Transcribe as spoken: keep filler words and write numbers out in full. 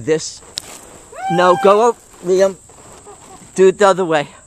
this. No, go up, Liam. Do it the other way.